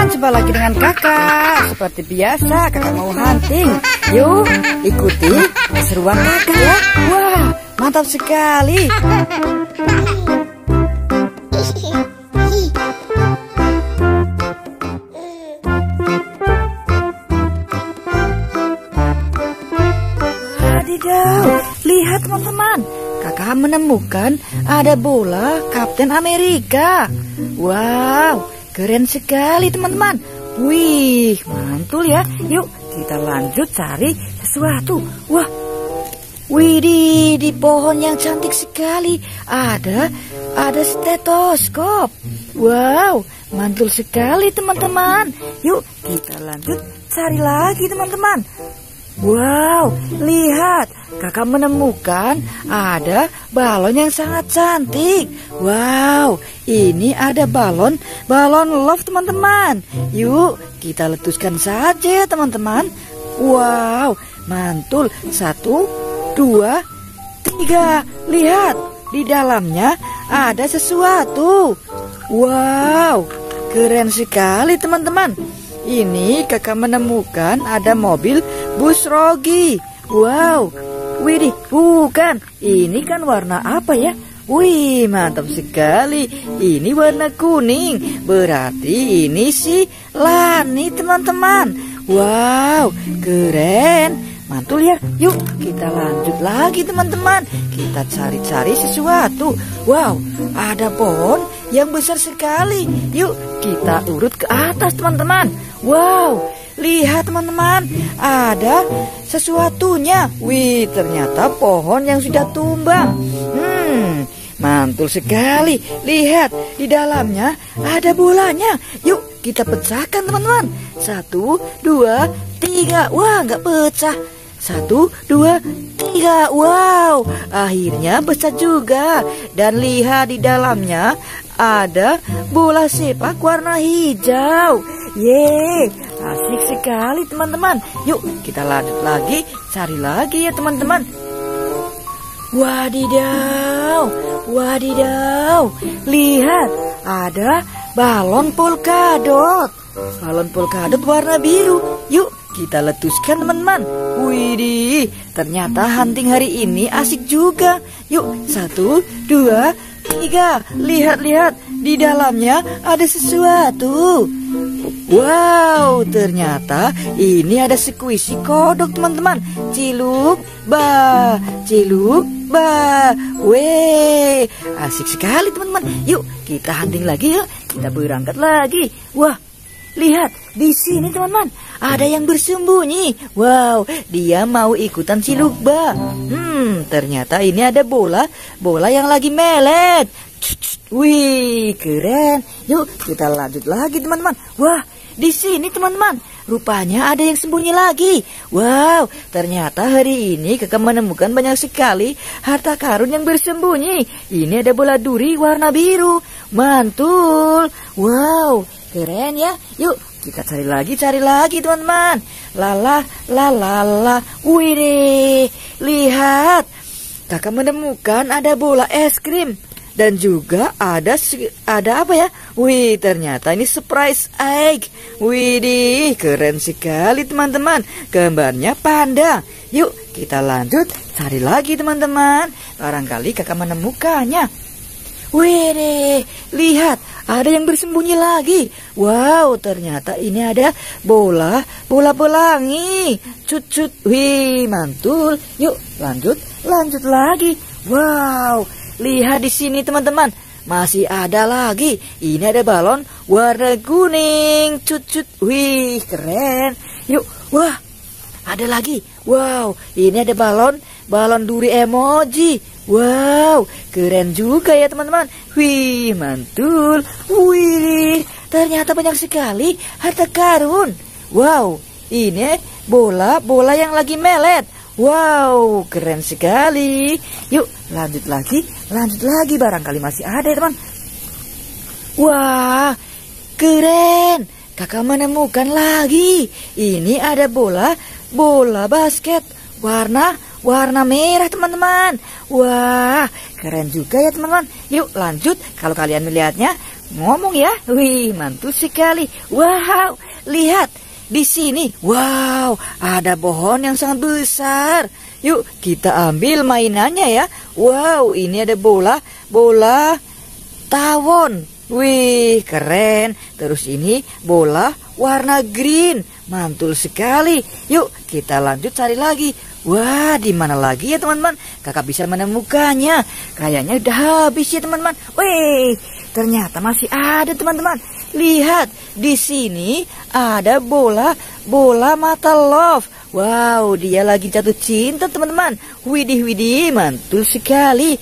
teman-teman, jumpa lagi dengan kakak. Seperti biasa, kakak mau hunting. Yuk, ikuti keseruan kakak ya. Wah, mantap sekali. Wadidaw, lihat teman-teman. Kakak menemukan ada bola Kapten Amerika. Wow, keren sekali teman-teman. Wih, mantul ya. Yuk kita lanjut cari sesuatu. Wah, widih, di pohon yang cantik sekali ada stetoskop. Wow, mantul sekali teman-teman. Yuk kita lanjut cari lagi teman-teman. Wow, lihat, kakak menemukan ada balon yang sangat cantik. Wow, ini ada balon love teman-teman. Yuk, kita letuskan saja ya teman-teman. Wow, mantul. 1, 2, 3. Lihat, di dalamnya ada sesuatu. Wow, keren sekali teman-teman. Ini kakak menemukan ada mobil bus Rogi. Wow, widih, bukan. Ini kan warna apa ya? Wih, mantap sekali. Ini warna kuning. Berarti ini si Lani teman-teman. Wow, keren. Mantul ya. Yuk kita lanjut lagi teman-teman. Kita cari-cari sesuatu. Wow, ada pohon yang besar sekali. Yuk kita urut ke atas teman-teman. Wow, lihat teman-teman, ada sesuatunya. Wih, ternyata pohon yang sudah tumbang. Mantul sekali. Lihat, di dalamnya ada bolanya. Yuk kita pecahkan teman-teman. 1, 2, 3. Wah, nggak pecah. 1, 2, 3. Wow, akhirnya pecah juga. Dan lihat di dalamnya ada bola sepak warna hijau. Yeay, asik sekali teman-teman. Yuk kita lanjut lagi, cari lagi ya teman-teman. Wadidaw, wadidaw. Lihat, ada balon polkadot. Balon polkadot warna biru. Yuk kita letuskan teman-teman. Widih, ternyata hunting hari ini asik juga. Yuk 1, 2, 3. Lihat-lihat, di dalamnya ada sesuatu. Wow, ternyata ini ada squishy kodok teman-teman. Ciluk ba, ciluk ba. Weh, asik sekali teman-teman. Yuk kita hunting lagi ya. Kita berangkat lagi. Wah, lihat di sini teman-teman, ada yang bersembunyi. Wow, dia mau ikutan ciluk ba. Ternyata ini ada bola yang lagi melet. Wih, keren. Yuk kita lanjut lagi teman-teman. Wah, di sini teman-teman, rupanya ada yang sembunyi lagi. Wow, ternyata hari ini kakak menemukan banyak sekali harta karun yang bersembunyi. Ini ada bola duri warna biru. Mantul. Wow, keren ya. Yuk kita cari lagi teman-teman. Lala, lala. Wih, lihat, kakak menemukan ada bola es krim. Dan juga ada apa ya? Wih, ternyata ini surprise egg. Widih, keren sekali teman-teman. Gambarnya panda. Yuk kita lanjut cari lagi teman-teman. Barangkali kakak menemukannya. Widih, lihat, ada yang bersembunyi lagi. Wow, ternyata ini ada bola pelangi. Cut. Wih, mantul. Yuk lanjut lagi. Wow, lihat di sini teman-teman, masih ada lagi. Ini ada balon warna kuning. Cut. Wih, keren. Yuk, wah, ada lagi. Wow, ini ada balon duri emoji. Wow, keren juga ya teman-teman. Wih, mantul. Wih, ternyata banyak sekali harta karun. Wow, ini bola yang lagi melet. Wow, keren sekali. Yuk lanjut lagi. Barangkali masih ada ya teman. Wah, keren. Kakak menemukan lagi. Ini ada bola basket warna warna merah teman-teman. Wah, keren juga ya teman-teman. Yuk lanjut, kalau kalian melihatnya, ngomong ya. Wih, mantul sekali. Wow, lihat di sini. Wow, ada pohon yang sangat besar. Yuk kita ambil mainannya ya. Wow, ini ada bola tawon. Wih, keren. Terus ini bola warna green. Mantul sekali. Yuk, kita lanjut cari lagi. Wah, di mana lagi ya teman-teman? Kakak bisa menemukannya. Kayaknya udah habis ya teman-teman. Wih, ternyata masih ada teman-teman. Lihat, di sini ada bola mata love. Wow, dia lagi jatuh cinta teman-teman. Widih, mantul sekali.